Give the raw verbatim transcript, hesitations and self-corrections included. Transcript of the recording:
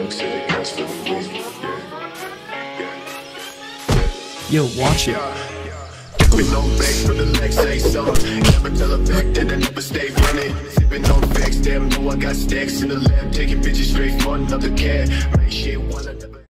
drugs and the guns for the weed. Yo, watch it. Sipping on facts from the legs, say so. Never tell a fact that I never stay running. Sipping on facts, damn, know I got stacks in the lab. Taking bitches straight for another cat. Make shit one another.